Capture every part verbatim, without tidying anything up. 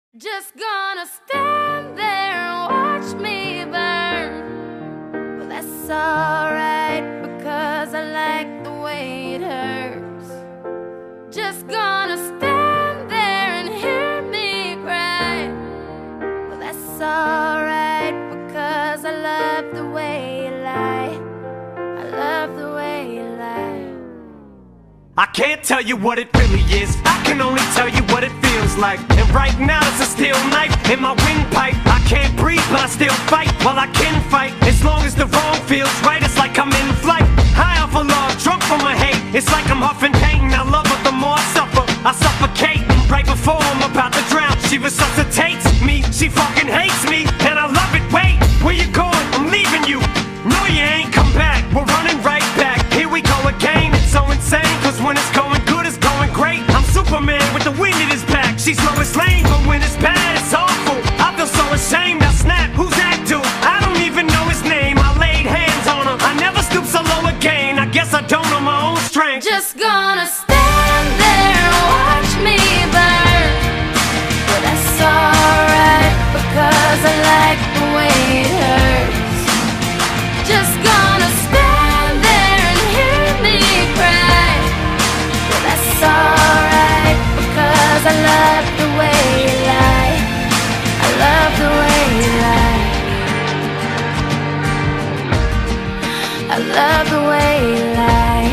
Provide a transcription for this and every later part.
Just gonna stand there and watch me burn. Well, that's alright, because I like the way it hurts. Just gonna stand there and hear me cry. Well, that's alright, because I love the way you lie. I love the way you lie. I can't tell you what it really is, I can only tell you what it feels like. And right now it's a steel knife in my windpipe. I can't breathe but I still fight, while I can fight. As long as the wrong feels right, it's like I'm in flight. High off of love, drunk from my hate. It's like I'm huffing pain, I love her the more I suffer. I suffocate, right before I'm about to drown. She resuscitates me, she fucking hates me, and I love it. Wait, where you going? I'm leaving you. No, you ain't come back, we're running right back. Here we go again, it's so insane, cause when it's going good, it's going great. I'm Superman with the wind in his back. She's Lois Lane, but when it's bad, it's awful. I feel so ashamed, I snap, who's that dude? I don't even know his name, I laid hands on him. I never stoop so low again, I guess I don't know my own strength. Just gonna stand there and watch me burn. But that's alright, because I like the way it hurts. Just gonna stand there and hear me cry. But that's alright, because I love the way you lie. I love the way you lie. I love the way you lie.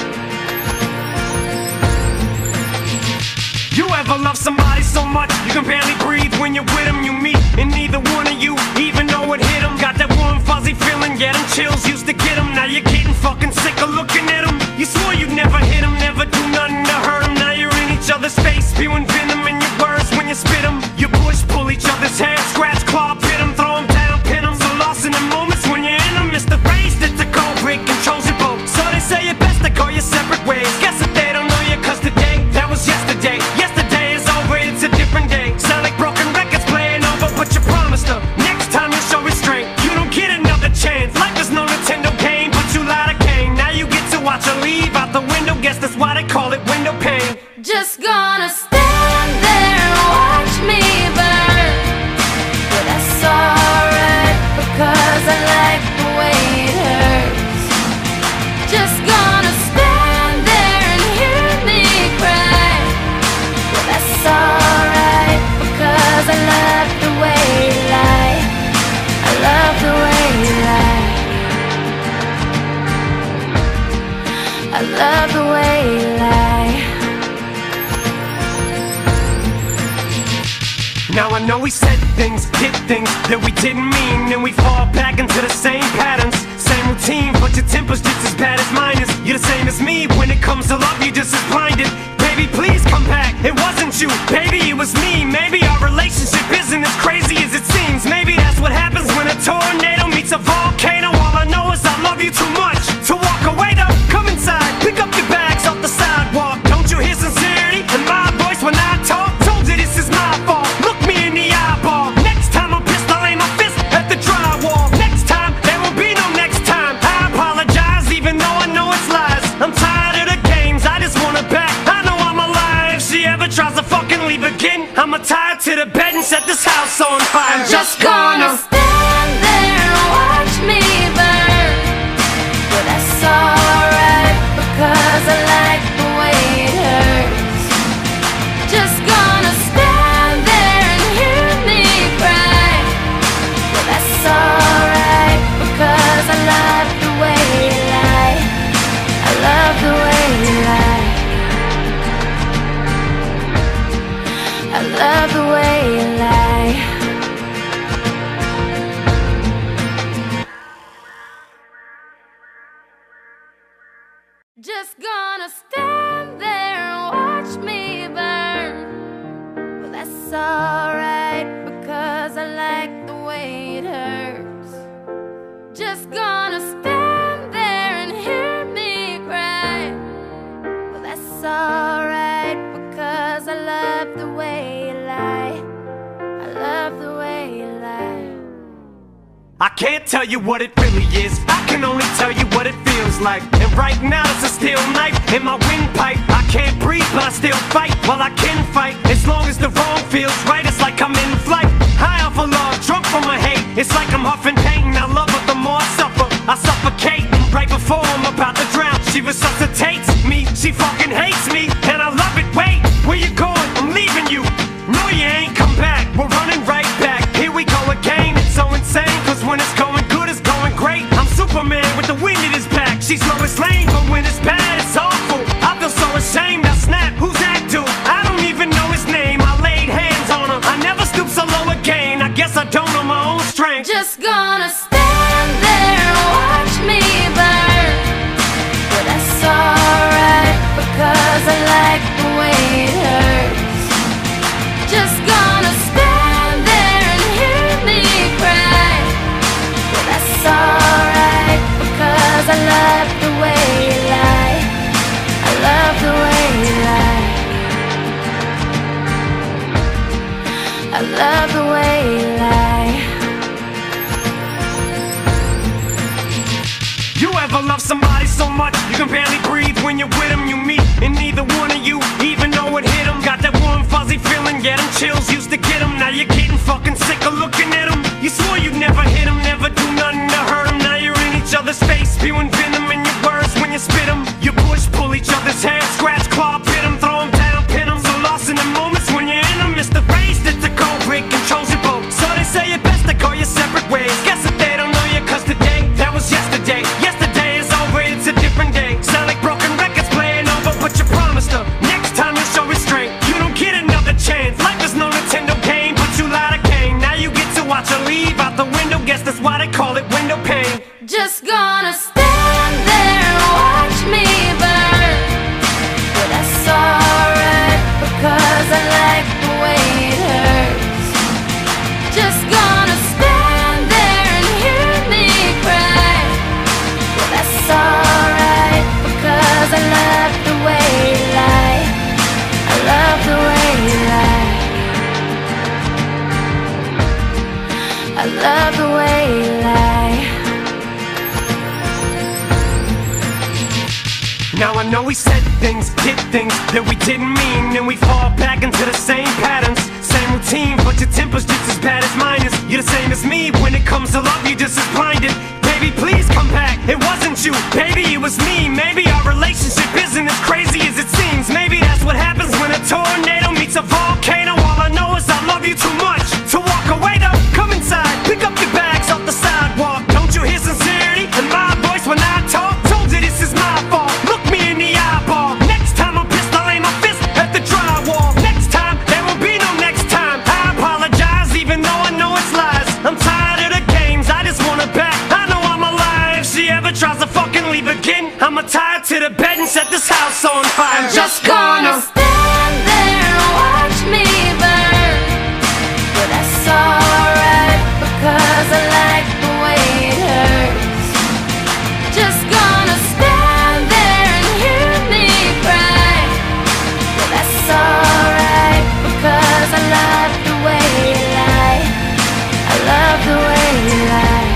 You ever love somebody so much you can barely breathe when you're with them? You meet and neither one of you even know it hit them. Got that warm fuzzy feeling, yeah, them chills used to get them. Now you're getting fucking sick of looking at them. You swore you'd never hit them, never do nothing to hurt them. Now you're in each other's face, spewing venom in your words when you spit them. You push, pull each other's hair, scratch, claw, pit them, throw them down, pin them. So lost in the moments when you're in them, it's the phrase that the culprit controls your boat. So they say it best to go your separate ways. Guess that they don't know you, cause today, that was yesterday. Yesterday is over, it's a different day. Sound like broken records playing over, but you promised her next time you'll show restraint. You don't get another chance, life is no Nintendo game, but you lied again. Now you get to watch her leave out the window, guess that's why they call it window pane. Just gonna stand there and watch me burn. But that's alright, because I like the way it hurts. Just gonna stand there and hear me cry. But that's alright, because I love the way you lie. I love the way you lie. I love the way you lie. Now I know we said things, did things that we didn't mean, and we fall back into the same patterns, same routine, but your temper's just as bad as mine is. You're the same as me, when it comes to love you're just as blinded. Baby, please come back, it wasn't you, baby, it was me. Maybe our relationship isn't as crazy as it seems. Maybe that's what happens when a tornado meets a volcano. All I know is I love you too much to walk away though. Come inside, pick up your bags off the sidewalk. Don't you hear sincerity in my voice when I talk? Told you this is my fault, look me in the eyeball. Next time I'm pissed, I'll aim my fist at the drywall. Next time, there will be no next time. I apologize even though I know it's lies. I'm tired of the games, I just want it back. I know I'm alive, if she ever tries to fucking leave again, I'ma tie her to the bed and set this house on fire. I'm just gonna stand there and watch me burn. But that's alright, because I like the way it hurts. Just gonna stand there and hear me cry. But that's alright, because I love the way you lie. I love the way you lie. I love the way you lie. Just gonna stand there and watch me burn. Well, that's alright, because I like the way it hurts. Just gonna stand there and hear me cry. Well, that's alright, because I love the way you lie. I love the way you lie. I can't tell you what it really is, I can only tell you what it feels like. And right now it's a steel knife in my windpipe. I can't breathe, but I still fight. Well, I can fight, as long as the wrong feels right. It's like I'm in flight, high off of love, drunk from my hate. It's like I'm huffing pain, I love her the more I suffer. I suffocate, right before I'm about to drown. She resuscitates me, she fucking hates me, and I love it. Wait, where you going? I'm leaving you. No, you ain't come back, we're running right back. Here we go again, it's so insane, cause when it's going good, it's going great. I'm Superman with the wind in his back. She's Lois Lane, but when it's bad, it's awful. I feel so ashamed, I snap, who's that dude? I don't even know his name, I laid hands on him. I never stoop so low again, I guess I don't know my own strength. Just gonna stand there and watch me burn. But that's alright, because I like the way it hurts. Just gonna stand there and hear me cry. But that's alright, because I love the way you lie. I love the way you lie. I love the way you lie. You ever love somebody so much you can barely breathe when you're with them? You meet and neither one of you even know it hit them. Got that warm fuzzy feeling, get them chills, used to get them. Now you're getting fucking sick of looking at them. You swore you'd never hit them, never do nothing to hurt them. Now you're in each other's face, spewing venom in your words when you spit them. You push, pull each other's hair, scratch, claw, pit them, throw them down, pin them. So lost in the moments when you're in them. It's the race that's the cold break, controls your boat. So they say it best to go your separate ways. Guess that they don't know you, cause today, that was yesterday. Yesterday is over, it's a different day. Sound like broken records playing over, but you promised her next time you show restraint. You don't get another chance. Life is no Nintendo game, but you lied again. Now you get to watch her leave out the window. Guess that's why they call it window pane. Just gonna stand there and watch me burn. But that's alright, because I like the way it hurts. Just gonna stand there and hear me cry. But that's alright, because I love the way you lie. I love the way you lie. I love the way you lie. Now I know we said things, did things that we didn't mean, and we fall back into the same patterns, same routine, but your temper's just as bad as mine is. You're the same as me, when it comes to love, you're just as blinded. Baby, please come back, it wasn't you, baby, it was me. Maybe our relationship isn't as crazy as it seems. Maybe that's what happens when a tornado meets a volcano. All I know is I love you too much to walk away though. Come inside, pick up your bags off the sidewalk. Don't you hear sincerity in my voice when I talk? Told you this is my fault, look me in the eyeball. Next time I'm pissed, I'll aim my fist at the drywall. Next time, there will be no next time. I apologize even though I know it's lies. I'm tired of the games, I just want her back. I know I'm alive, if she ever tries to fucking leave again, I'ma tie her to the bed and set this house on fire. I'm just gonna stand there and watch me burn. But that's alright, because I like the way it hurts. Just gonna stand there and hear me cry. But that's alright, because I love the way you lie. I love the way you lie.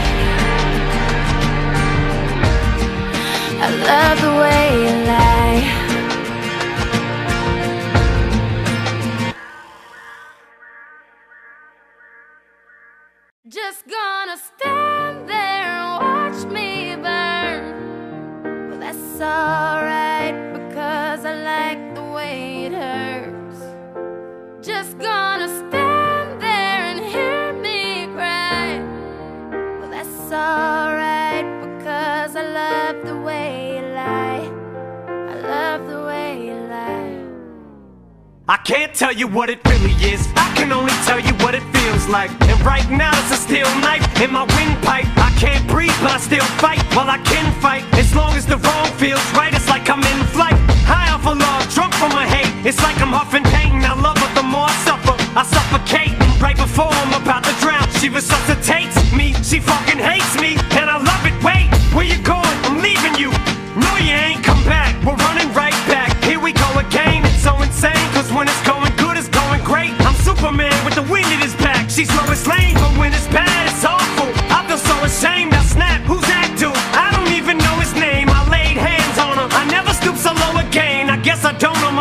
I love the way you lie. Just gonna stand there and watch me burn. Well, that's alright, because I like the way it hurts. Just gonna stand there and hear me cry. Well, that's alright, because I love the way you lie. I love the way you lie. I can't tell you what it really is, I can only tell you what it feels like. And right now it's a steel knife in my windpipe. I can't breathe but I still fight, well I can fight. As long as the wrong feels right, it's like I'm in flight. High off of love, drunk from my hate. It's like I'm huffing pain, I love her the more I suffer. I suffocate, right before I'm about to drown. She resuscitates me, she fucking hates me, and I love it. Wait, where you going? I'm leaving you. No you ain't come back, we're running right back. Here we go again, it's so insane, cause when it's going good, it's going great. I'm Superman with the wind in his back. She's Lois Lane, but when it's bad, it's awful. I feel so ashamed, I snap, who's that dude? I don't even know his name, I laid hands on him. I never stoop so low again, I guess I don't know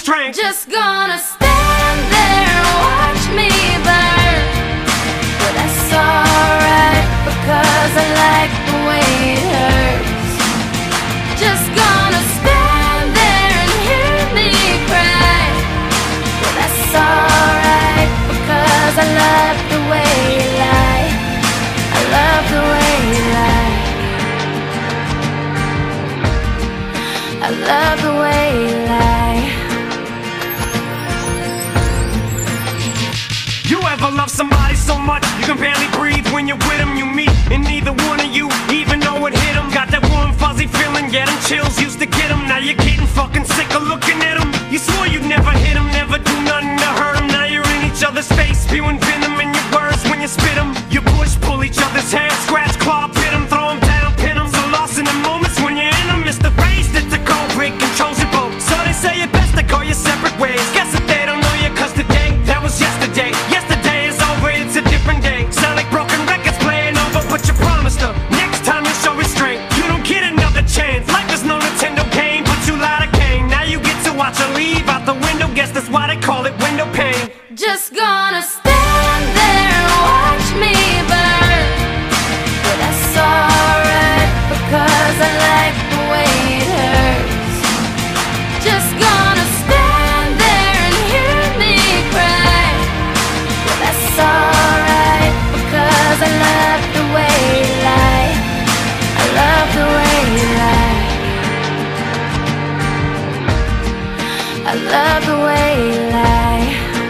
strength. Just gonna stand there and watch me burn. But that's alright, because I like the way it hurts. Just gonna stand there and hear me cry. But that's alright, because I love the way you lie. I love the way you lie. I love the way you lie. You ever love somebody so much you can barely breathe when you're with them? You meet and neither one of you even know it hit them. Got that warm fuzzy feeling, getting chills used to get them. Now you're getting fucking sick of looking at them. You swore you'd never hit them, never do nothing to hurt them. Now you're in each other's face, spewing venom in your words when you spit them. You push, pull each other's hair, scratch, claw, pit them, throw them down, pin them. So lost in the moments when you're in them, it's the race that the cold break controls your boat. So they say it best to go your separate ways. Guess that they don't know you, cause today, that was yesterday. Yesterday is over, it's a different day. Sound like broken records playing over, but you promised her next time you'll show restraint. You don't get another chance. Life is no Nintendo game, but you lied to Cain. Now you get to watch her leave out the window. Guess that's why they call it window pane. Just gonna stand there and watch me burn. But that's alright, because I like the way it hurts. Just gonna stand there and hear me cry. But that's alright, because I love the way you lie. I love the way you lie. I love the way you lie.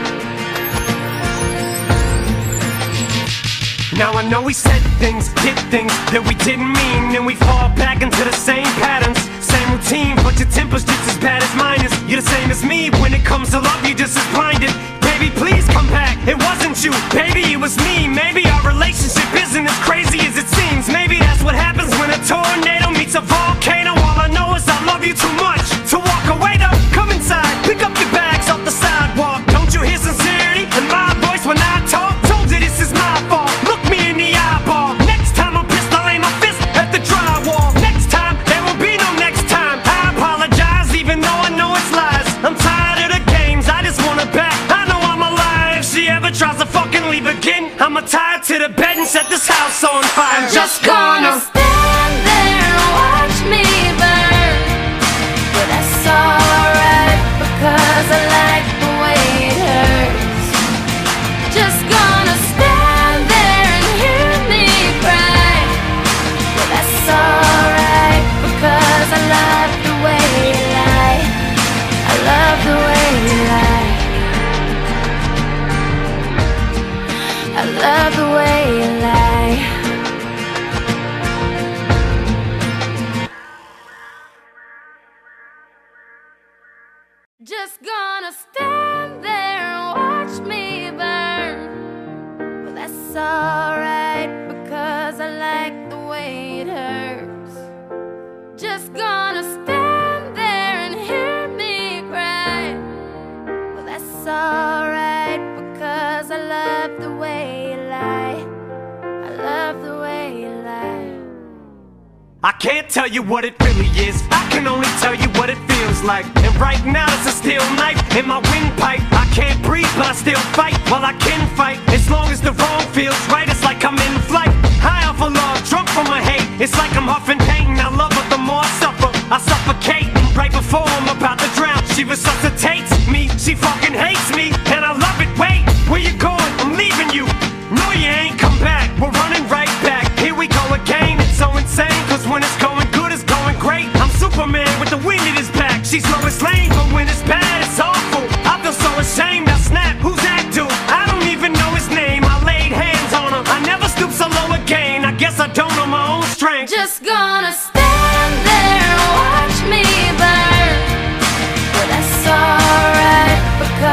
Now I know we said things, did things that we didn't mean, and we fall back into the same patterns, same routine, but your temper's just as bad as mine is. You're the same as me, when it comes to love you're just as blinded. Baby, please come back, it wasn't you, baby, it was me. Maybe our relationship isn't as crazy as it seems. Maybe that's what happens when a tornado meets a volcano. All I know is I love you too much to walk away though. Come inside, pick up your bags off the sidewalk. Don't you hear sincerity in my voice when I talk? Told you this is my fault, look me in the eyeball. Next time I'm pissed, I'll aim my fist at the drywall. Next time, there will be no next time. I apologize even though I know it's lies. I'm tired of the games, I just want her back. I know I'm alive, if she ever tries to fucking leave again, I'ma tie her to the bed and set this house on fire. I'm just gonna stand there and watch me burn. But that's alright, because I like the way it hurts. Just gonna stand there and hear me cry. But that's alright, because I love the way you lie. I love the way you lie. I love the way you lie. Just gonna stand there and watch me burn. Well, that's alright, because I like the way it hurts. Just gonna stand there and hear me cry. Well, that's alright, because I love the way you lie. I love the way you lie. I can't tell you what it really is, I can only tell you what it feels like. And right now it's a steel knife in my windpipe. I can't breathe but I still fight, while I can fight. As long as the wrong feels right, it's like I'm in flight. High off of love, drunk from my hate. It's like I'm huffing pain, I love her the more I suffer. I suffocate, right before I'm about to drown. She resuscitates me, she fucking hates me, and I love it. Wait, where you going? I'm leaving you. No, you ain't come back, we're running right back. Here we go again, it's so insane, cause when it's going good, it's going great. I'm Superman with the wind at his back. She's Lois Lane, but when it's bad, it's awful. I feel so ashamed, I snap, who's that dude? I don't even know his name, I laid hands on him. I never stoop so low again, I guess I don't know my own strength. Just gonna stand there and watch me burn. But that's alright, because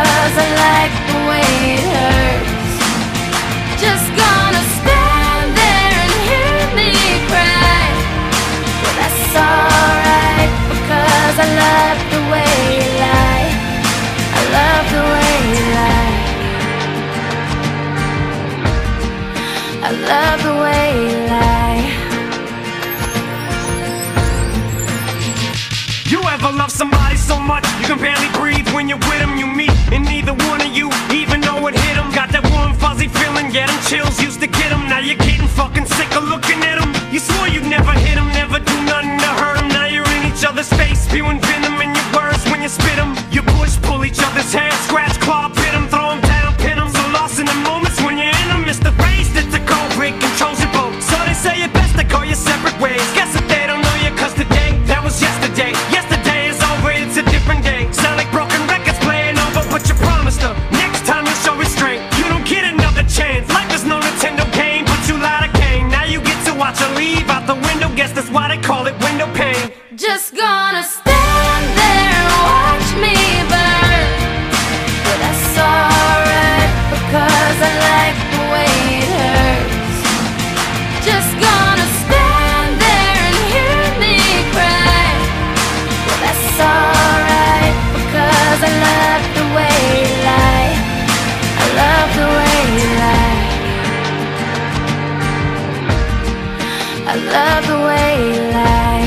when you're with them. You meet, and neither one of you even know it hit them. Got that warm fuzzy feeling, yeah, them chills used to get them. Now you're getting fucking sick of looking at them. You swore you'd never hit them, never do nothing to hurt them. Now you're in each other's face, spewing venom in your words when you spit them. You push, pull each other's hair, scratch, claw, pit them, throw them down, pin them. So lost in the moments when you're in them. It's the phrase that the cold break controls your boat. So they say it best to go your separate ways. Guess that they don't know you, cause today, that was yesterday. Yesterday is over, it's a different day. Sound like broken records playing over, but you promised her next time you'll show restraint. You don't get another chance. Life is no Nintendo game, but you lied again. Now you get to watch her leave out the window. Guess that's why they call it window pane. Just gonna stand there and watch me burn. But that's alright, because I like the way it hurts. Just gonna stand there and hear me cry. But that's alright, because I love the way you lie. I love the way you lie. I love the way you lie.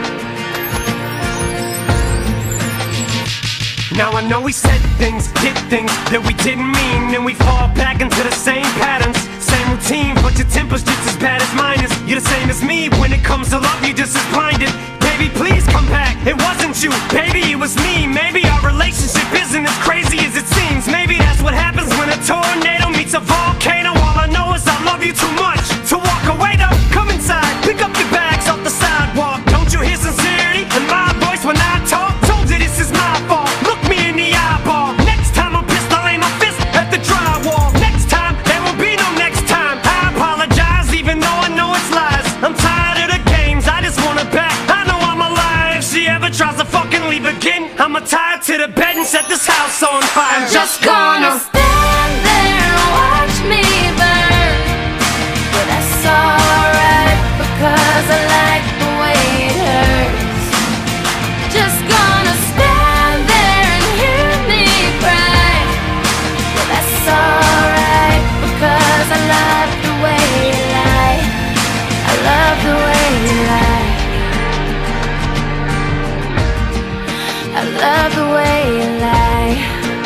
Now I know we said things, did things that we didn't mean, and we fall back into the same patterns, same routine, but your temper's just as bad as mine is. You're the same as me, when it comes to love you're just as blinded. Baby, please come back, it wasn't you, baby, it was me. Maybe our relationship isn't as crazy as it seems. Maybe that's what happens when a tornado meets a volcano. All I know is I love you too much to walk away though. Come inside, pick up your bags off the sidewalk. Don't you hear sincerity in my voice when I talk? Told you this is my fault, look me in the eyeball. Next time I'm pissed, I'll aim my fist at the drywall. Next time, there will be no next time. I apologize even though I know it's lies. I'm tired of the games, I just want her back. I know I'm alive, if she ever tries to fucking leave again, I'ma tie her to the bed and set this house on fire. I'm just gonna stand there and watch me burn. But that's alright, because I like the way it hurts. Just gonna stand there and hear me cry. But that's alright, because I love the way you lie. I love the way you lie. I love the way you lie.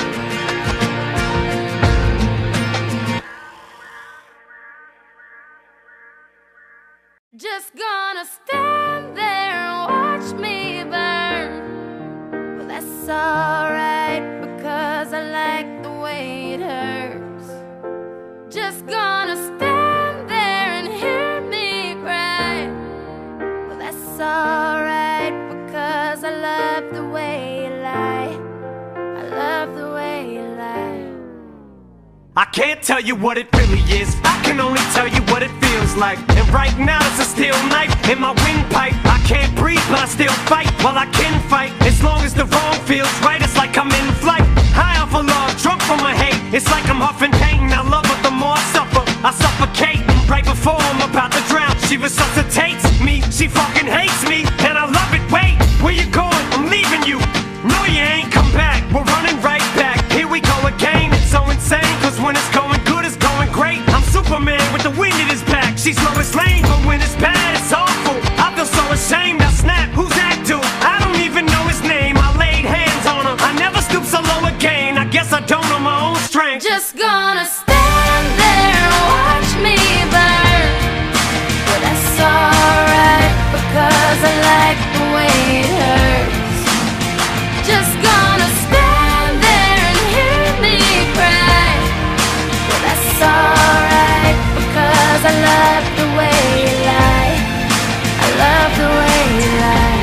Just gonna stand there and watch me burn. Well, that's alright, because I like the way it hurts. Just gonna stand there and hear me cry. Well, that's alright, because I love the way you lie. I love the way you lie. I can't tell you what it really is, I can only tell you what it feels like. And right now it's a steel knife in my windpipe. I can't breathe but I still fight, while I can fight. As long as the wrong feels right, it's like I'm in flight. High off of love, drunk from my hate. It's like I'm huffing pain, I love her the more I suffer. I suffocate, right before I'm about to drown. She resuscitates me, she fucking hates me, and I love it. Wait, where you going? I'm leaving you. No, you ain't come back, we're running right back. Here we go again, it's so insane, cause when it's going good, it's going great. I'm Superman with the wind in his back. She's Lois Lane, but when it's bad, it's awful. I feel so ashamed, I snap, who's that dude? I don't even know his name, I laid hands on him. I never stoop so low again, I guess I don't know my own strength. Just gonna stand there and watch me burn. But that's alright, because I like the way it hurts. Just gonna stand there and hear me cry. But that's alright, because I love the way you lie. I love the way you lie.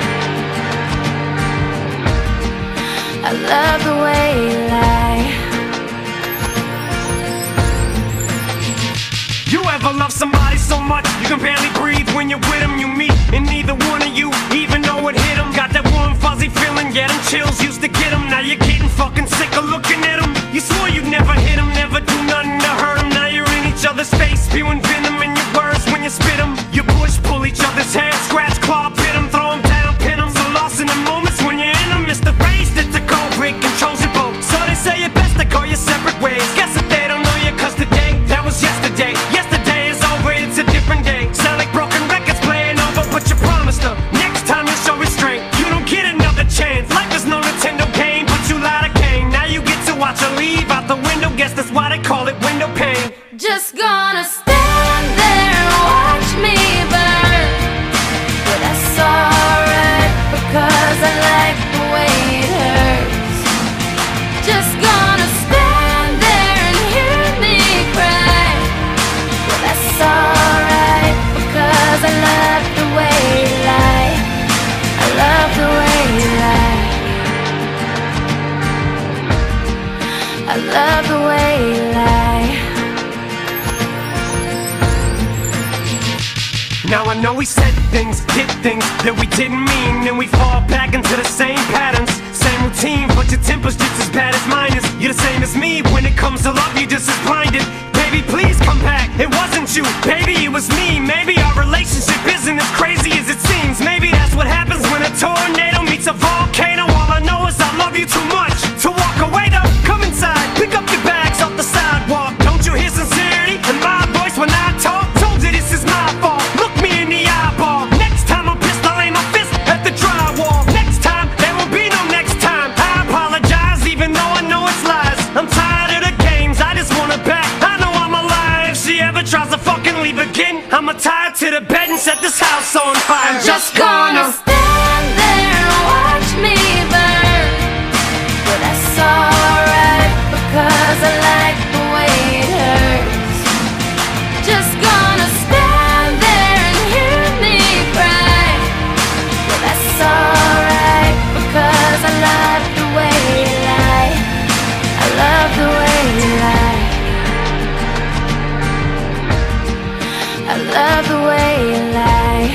I love the way you lie. You ever love somebody so much you can barely breathe when you're with them? You meet, and neither one of you even know it hit them. Got that warm fuzzy feeling, yeah, them chills used to get them. Now you're getting fucking sick of looking at them. You swore you'd never hit them, never do nothing to hurt them. Now you're in each other's face, spewing venom in your words when you spit them. You push, pull each other's hair, scratch, claw, pit them, throw them down, pin them. So lost in the moments when you're in them. It's the phrase that the cold break controls your boat. So they say it best to go your separate ways. Guess that they don't know you, cause today, that was yesterday. Yesterday is over, it's a different day. Sound like broken records playing over, but you promised her next time you'll show restraint. You don't get another chance. Life is no Nintendo game, but you lie love the way you lie. Now I know we said things, did things that we didn't mean, and we fall back into the same patterns, same routine, but your temper's just as bad as mine is. You're the same as me, when it comes to love you're just as blinded. Baby, please come back, it wasn't you, baby, it was me. Maybe our relationship isn't as crazy as it seems. Maybe that's what happens when a tornado meets a volcano. All I know is I love you too much to walk away though. Come inside, pick up your bags off the sidewalk. Don't you hear sincerity in my voice when I talk? Told you this is my fault, look me in the eyeball. Next time I'm pissed, I'll aim my fist at the drywall. Next time, there won't be no next time. I apologize even though I know it's lies. I'm tired of the games, I just want it back. I know I'm alive, if she ever tries to fucking leave again, I'ma tie her to the bed and set this house on fire. I'm just gonna stand there and watch me burn. But that's alright, because I like the way it hurts. Just gonna stand there and hear me cry. But that's alright, because I love the way you lie. I love the way you lie. I love the way you lie.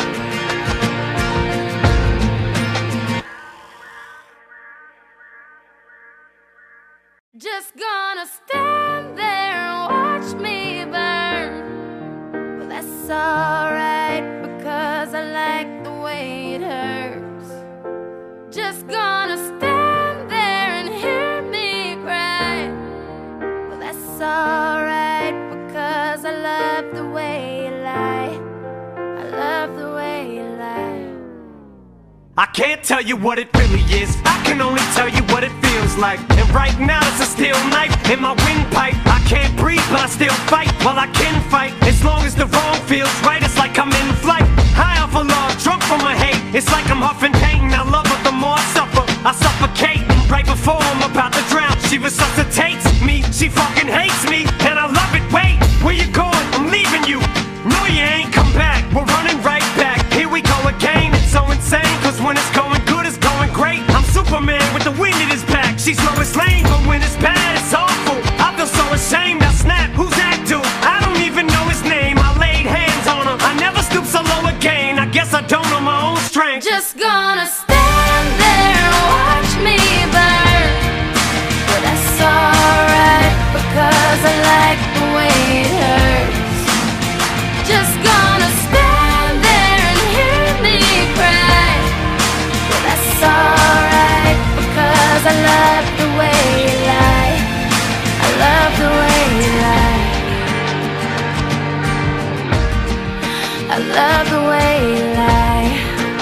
Just gonna stand there and watch me burn. Well, that's alright, because I like the way it hurts. Just gonna stand there and hear me cry. Well, that's alright, because I love the way you lie. I love the way you lie. I can't tell you what it really is, I can only tell you what it feels like. And right now it's a steel knife in my windpipe. I can't breathe but I still fight, well I can fight. As long as the wrong feels right, it's like I'm in flight. High off of love, drunk from my hate. It's like I'm huffing pain, I love her the more I suffer. I suffocate, right before I'm about to drown. She resuscitates me, she fucking hates me, and I love it. Wait, where you going? I'm leaving you. No you ain't come back, we're running right back. Here we go again, it's so insane, cause when it's going good, it's going great. I'm Superman with the wind in his back. She's Lois Lane, but when it's bad, it's awful. I feel so ashamed, I snap, who's that dude? I don't even know his name, I laid hands on him. I never stoop so low again, I guess I don't know my own strength. Just gonna stand there and watch me burn. But that's alright, because I like the way it hurts. Just gonna stand there and hear me cry. But that's alright, because I love the way you lie. I love the way you lie. I love the way you lie.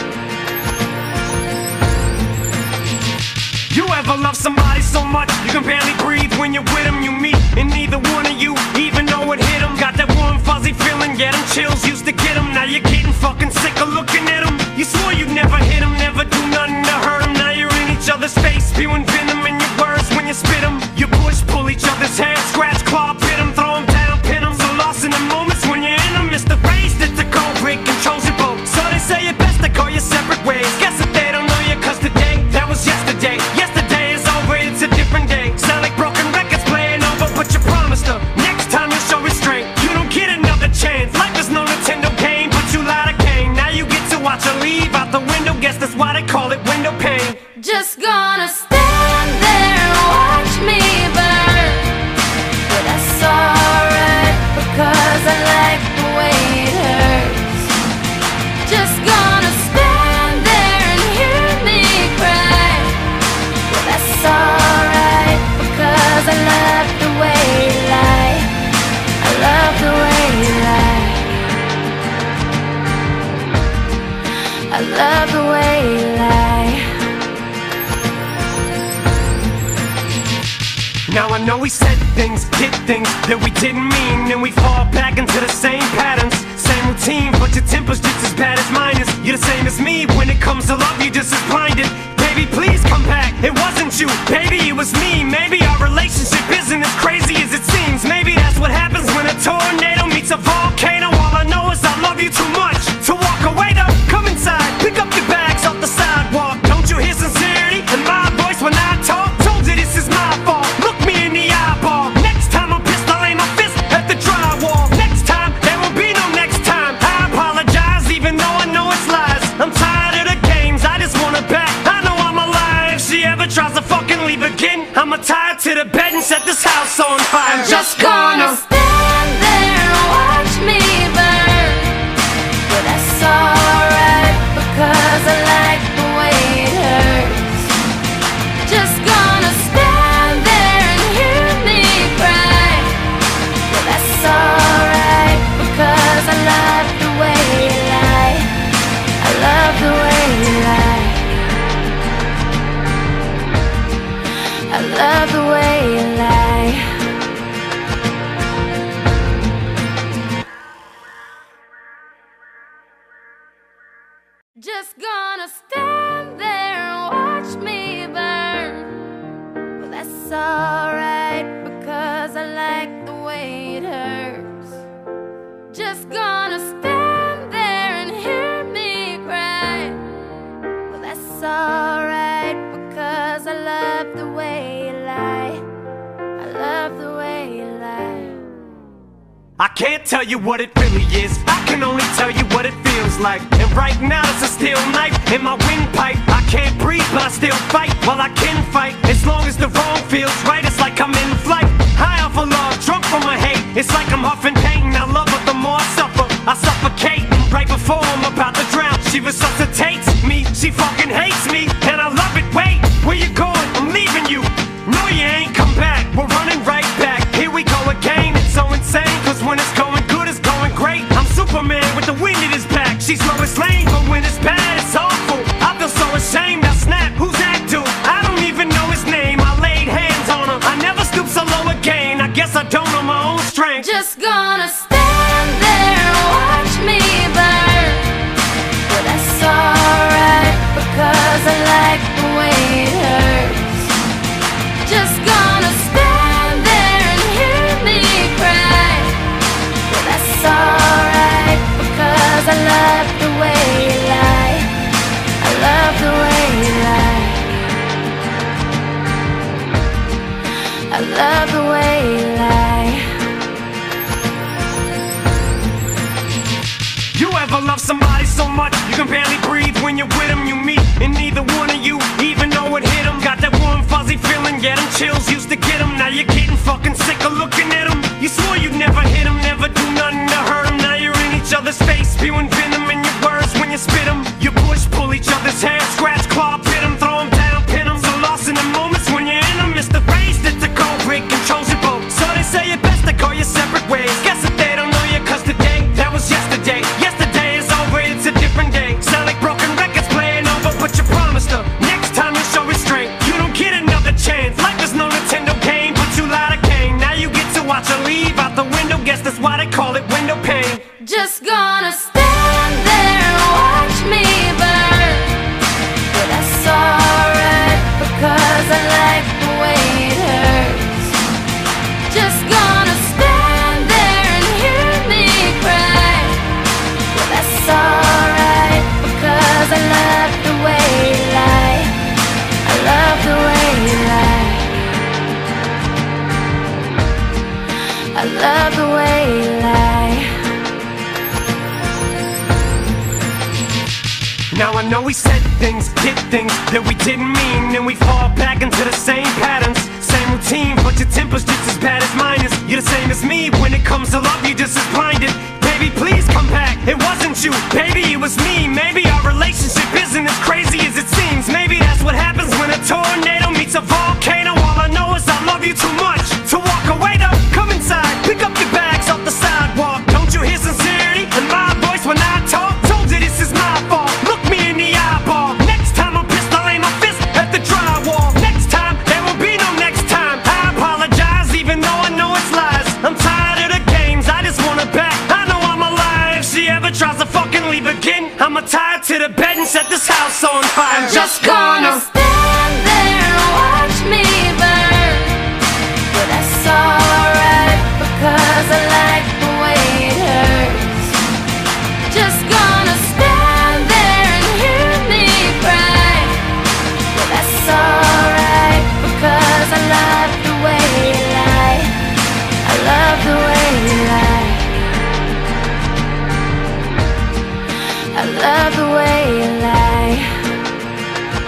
You ever love somebody so much you can barely breathe when you're with them? You meet and neither one of you even know it hit them. Got that warm fuzzy feeling, yeah, them chills used to get them. Now you're getting fucking sick of looking at them. You swore you'd never hit them, never do nothing to hurt them. Now you're in each other's face, spewing venom in your words when you spit them. You push, pull each other's hair, scratch, claw, pit them, throw them down, pin them. So lost in the moments when you're in them, it's the phrase that the culprit controls your boat. So they say it best to go your separate ways. Guess that they don't know you, cause today, that was yesterday. Yesterday is over, it's a different day. Sound like broken records playing over, but you promised her next time you'll show restraint. You don't get another chance, life is no Nintendo game, but you lied again. Now you get to watch her leave out the window, guess that's why they call it window pane. Just gonna stand there and watch me burn. But that's alright, because I like the way it hurts. Just gonna stand there and hear me cry. But that's alright, because I love the way you lie. I love the way you lie. I love the way you lie. Now I know we said things, did things that we didn't mean, and we fall back into the same patterns, same routine, but your temper's just as bad as mine is. You're the same as me, when it comes to love you're just as blinded. Baby, please come back, it wasn't you, baby, it was me. Maybe our relationship isn't as crazy as it seems. Maybe that's what happens when a tornado meets a volcano. All I know is I love you too much to walk away though. Come inside, pick up your bags off the sidewalk. Don't you hear sincerity in my voice when I talk? Told you this is my fault, look me in the begin? I'ma tie it to the bed and set this house on fire. I'm just gonna stand there and watch me burn. But that's alright, because I like the way it hurts. Just gonna stand there and hear me cry. But that's alright, because I love the way you lie. I love the way you lie. I love the way you lie. Just gonna stand there and watch me burn. Well, that's alright, because I like the way it hurts. Just gonna stand there and hear me cry. Well, that's alright, because I love the way you lie. I love the way you lie. I can't tell you what it really is, I can only tell you what it feels like. And right now it's a steel knife in my windpipe. I can't breathe but I still fight, while I can fight. As long as the wrong feels right, it's like I'm in flight. High off of love, drunk from my hate. It's like I'm huffing pain, I love her the more I suffer. I suffocate, right before I'm about to drown. She resuscitates me, she fucking hates me, and I love it. Wait, where you going? I'm leaving you. No, you ain't come back, we're running right back. Here we go again, it's so insane, cause when it's going good, it's going great. I'm Superman with the wind in his back. She's Lois Lane, but when it's bad, it's awful. I feel so ashamed, I snap, who's that dude? I don't even know his name, I laid hands on him. I never stoop so low again, I guess I don't know my own strength. Just gonna stand there and watch me burn. But that's alright, because I like the way it hurts. Just gonna stand there and hear me cry. But that's alright, because I love the way you lie. I love the way you lie. I love the way you lie. You ever love somebody so much you can barely breathe when you're with them? You meet and neither one of you even know it hit them. Got that warm fuzzy feeling, yeah, them chills used to get them. Now you're getting fucking sick of looking at them. You swore you'd never hit them, never do nothing to hurt them. Now you're in each other's face, spewing venom in your words when you spit them. You push, pull each other's hair, scratch, claw, pit them, throw them down, pin them. So lost in the moments when you're in them. It's the race that's a cold break, controls your boat. So they say it best to go your separate ways. Guess that they don't know you, cause today, that was yesterday. Yesterday is over, it's a different day. Sound like broken records playing over, but you promised her next time you show restraint. You don't get another chance. Life is no Nintendo game, but you lied again. Now you get to watch her leave out the window. Guess that's why they call it window pane. Just gonna stand there and watch me burn. But that's alright, because I like the way it hurts. Just gonna stand there and hear me cry. But that's alright, because I love the way you lie. I love the way you lie. I love the way you lie. Now I know we said things, did things that we didn't mean, and we fall back into the same patterns, same routine, but your temper's just as bad as mine is. You're the same as me, when it comes to love, you're just as blinded. Baby, please come back, it wasn't you, baby, it was me. Maybe our relationship isn't as crazy as it seems. Maybe that's what happens when a tornado meets a volcano. All I know is I love you too much to walk away though. Come inside, pick up your bags off the sidewalk. Don't you hear sincerity in my voice when I talk? Told you this is my fault, look me in the eyeball. Next time I'm pissed, I'll aim my fist at the drywall. Next time, there will be no next time. I apologize even though I know it's lies. I'm tired of the games, I just want her back. I know I'm alive, if she ever tries to fucking leave again, I'ma tie her to the bed and set this house on fire. I'm Just gonna stand there and watch me burn. But that's alright, because I like the way it hurts. Just gonna stand there and hear me cry. But that's alright, because I love the way you lie. I love the way you lie. I love the way you lie.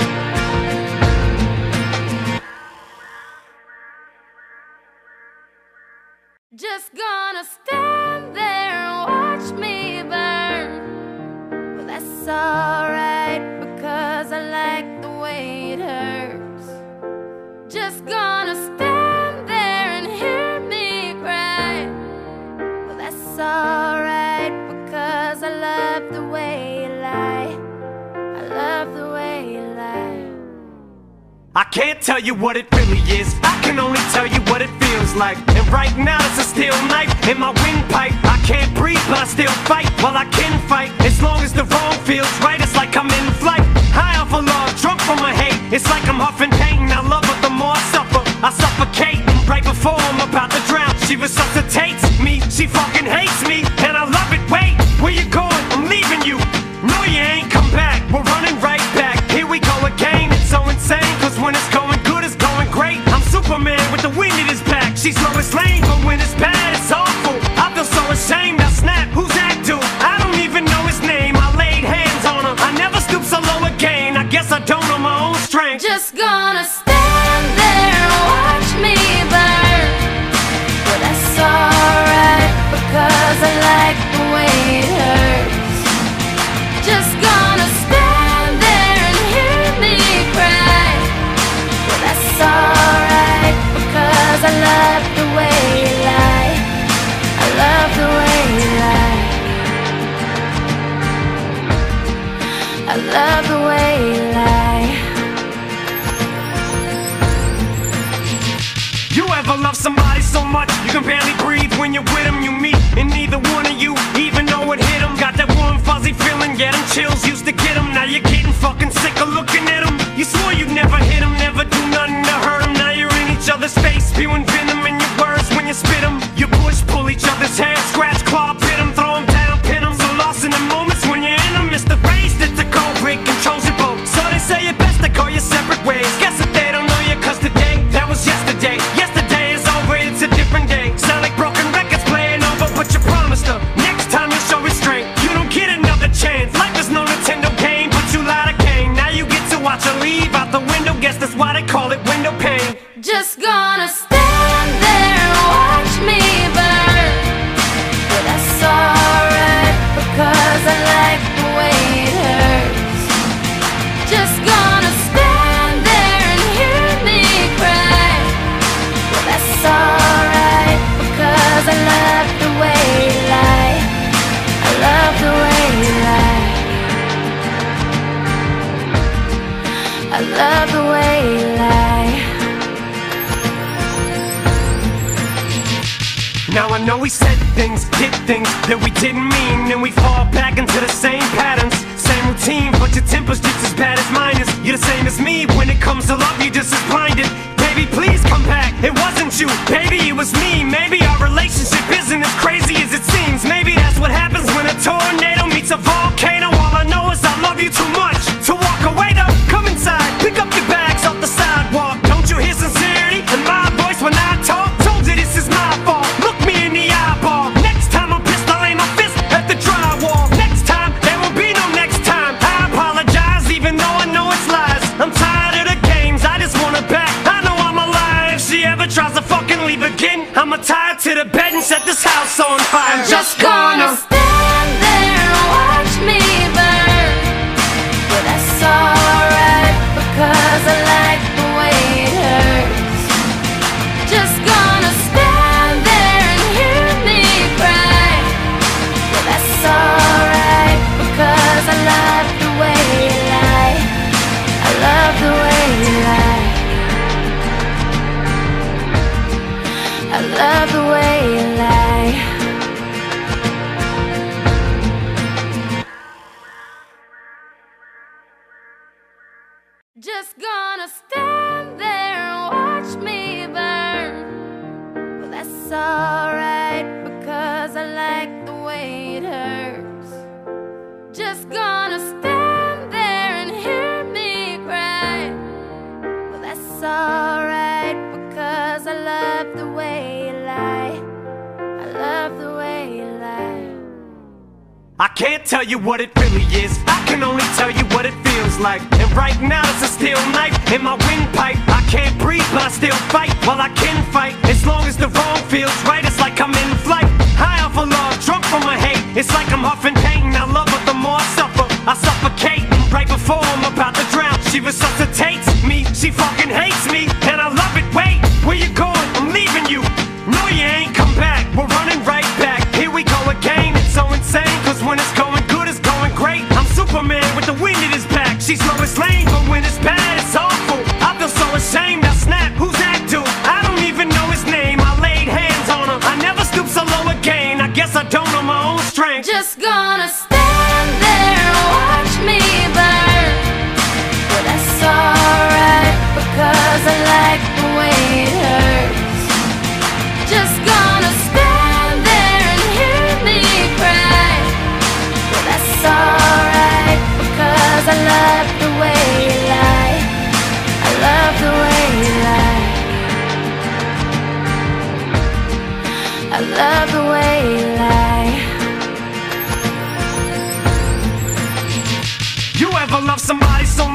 Just gonna stand there and watch me burn. Well, that's alright, because I like the way it hurts. Just gonna stand there and hear me cry. Well, that's alright, because I love the way you lie. I love the way you lie. I can't tell you what it really is, I can only tell you what it feels like. And right now it's a steel knife in my windpipe. I can't breathe but I still fight, well I can fight. As long as the wrong feels right, it's like I'm in flight. High off of love, drunk from my hate. It's like I'm huffing pain, I love her the more I suffer. I suffocate, right before I'm about to drown. She resuscitates me, she fucking hates me, and I love it. Wait, where you going? I'm leaving you. No you ain't, come back, we're running right back. Here we go again, it's so insane, cause when it's going good, it's going great. I'm Superman with the wind in his back. She's Lois Lane, but when it's bad, it's awful. I feel so ashamed, I snap, who's that dude? I don't even know his name, I laid hands on her. I never stoop so low again, I guess I don't know my own strength. Just gonna stand there and watch me burn. But that's alright, because I like the way it hurts. Just gonna stand there and hear me cry. But that's alright, because I love the way you lie. I love the way you lie. I love the way you lie. You ever love somebody so much you can barely breathe when you're with them? You meet and neither one of you even know it hit them. Got that warm fuzzy feeling, yeah, them chills used to get them. Now you're getting fucking sick of looking at them. You swore you'd never hit them, never do nothing to hurt them. Now you're in each other's face, spewing venom in your words when you spit them. You push, pull each other's hair, scratch, claw, pit them, throw them down, pin them. So lost in the moments when you're in them, it's the race that's the cold break controls your boat. So they say it best to go your separate ways. Guess that they don't know you, cause today, that was yesterday. Yesterday is over, it's a different day. Sound like broken records playing over, but you promised her next time you'll show restraint. You don't get another chance, life is no Nintendo game, but you lied again. Now you get to watch her leave out the window, guess that's why they call it window pane. Just gonna stand there and watch me burn. But that's alright, because I like the way it hurts. Just gonna stand there and hear me cry. But that's alright, because I love the way you lie. I love the way you lie. I love the way you lie. Now I know we said things, did things that we didn't mean, and we fall back into the same patterns, same routine, but your temper's just as bad as mine is. You're the same as me, when it comes to love you're just as blinded. Baby, please come back, it wasn't you, baby, it was me. Maybe our relationship isn't as crazy as it seems. Maybe that's what happens when a tornado meets a volcano. All I know is I love you too much to walk away though. Come inside, pick up your bags off the sidewalk. Don't you hear sincerity in my voice when I talk? Told you this is my fault, look me in the eyeball. Next time I'm pissed, I'll aim my fist at the drywall. Next time, there will be no next time. I apologize even though I know it's lies. I'm tired of the games, I just want her back. I know I'm alive, if she ever tries to fucking leave again, I'ma tie her to the bed and set this house on fire. I'm just gonna stand there and watch me burn. But that's alright, because I like the way it hurts. Just gonna stand there and hear me cry. But that's alright, because I love the way you lie. I love the way you lie. I love the way you lie. Just gonna stand there and watch me burn. Well, that's alright, because I like the way it hurts. Just gonna stand there and hear me cry. Well, that's alright, because I love the way you lie. I love the way you lie. I can't tell you what it really is, I can only tell you what it feels like. And right now it's a steel knife in my windpipe. I can't breathe but I still fight, well I can fight. As long as the wrong feels right, it's like I'm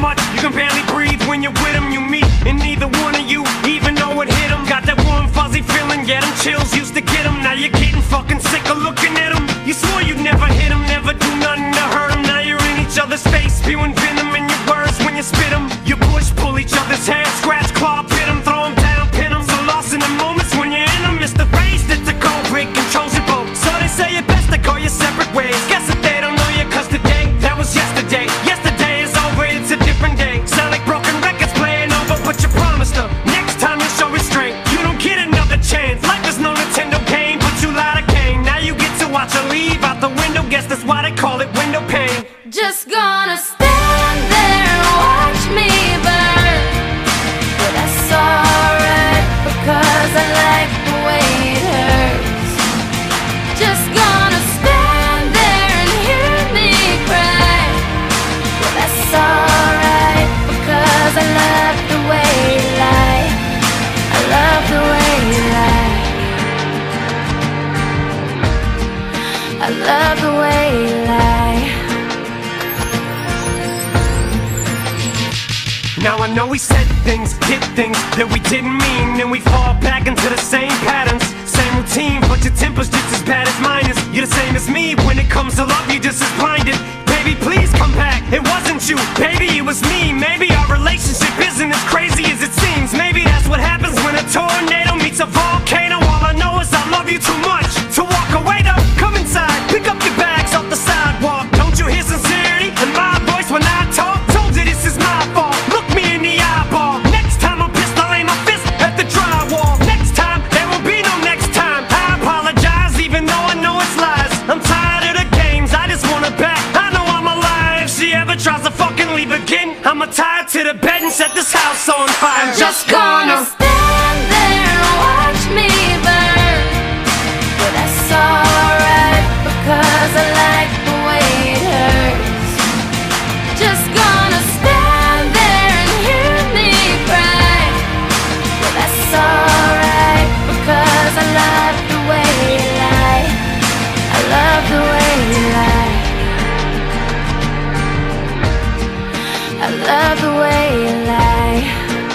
much you can barely breathe. When you're with them, you meet, and neither one of you even know it hit them. Got that warm fuzzy feeling, get them chills, used to get them. Now you're getting fucking sick of looking at them. You swore you'd never hit them, never do nothing to hurt them. Now you're in each other's face, spewing venom in your words when you spit them. You push, pull each other's hair, scratch, claw, pit them, throw them down, pin them. So lost in the moments when you're in them. It's the phrase that the cold break controls your boat. So they say it best to go your separate ways. Guess that they don't know you, cause today, that was yesterday. Yesterday is over, it's a different day. Sound like broken records playing over, but you promised her next time you'll show restraint. You don't get another chance. Life is no Nintendo game, but you lied again. Now you get to watch her leave out the window. Guess that's why they call it window pane. Just gonna stand there and watch me burn. But that's alright, because I like the way it hurts. Just gonna stand there and hear me cry. But that's alright, because I love the way you lie. I love the way you lie. I love the way you lie. Now I know we said things, did things that we didn't mean, and we fall back into the same patterns, same routine, but your temper's just as bad as mine is. You're the same as me, when it comes to love you're just as blinded. Baby, please come back, it wasn't you, baby, it was me. Maybe our relationship isn't as crazy as it seems. Maybe that's what happens when a tornado meets a volcano. All I know is I love you too much to walk away though. Come inside, pick up your bags off the sidewalk. Don't you hear sincerity in my voice when I talk? Told you this is my fault, look me in the eyeball. Next time I'm pissed, I'll aim my fist at the drywall. Next time, there will be no next time. I apologize even though I know it's lies. I'm tired of the games, I just want her back. I know I'm alive, if she ever tries to fucking leave again, I'ma tie her to the bed and set this house on fire. I'm just gonna stand there and watch me burn. But that's alright, because I like the way it hurts. Just gonna stand there and hear me cry. But that's alright, because I love the way you lie. I love the way you lie. I love the way you lie.